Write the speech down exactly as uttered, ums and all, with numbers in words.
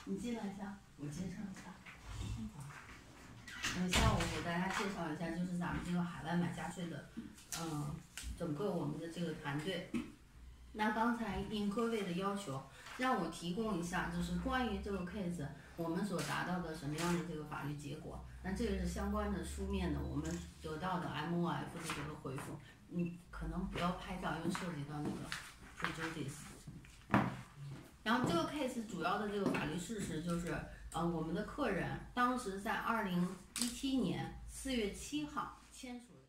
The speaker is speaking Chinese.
你进来一下，我介绍一下。 嗯，下午给大家介绍一下，就是咱们这个海外买家税的，嗯，整个我们的这个团队。那刚才应各位的要求，让我提供一下，就是关于这个 case 我们所达到的什么样的这个法律结果。那这个是相关的书面的，我们得到的 M O F 的这个回复。你可能不要拍照，因为涉及到那个 prejudice。然后这个 case 主要的这个法律事实就是，呃，我们的客人当时在二零一七年四月七号签署。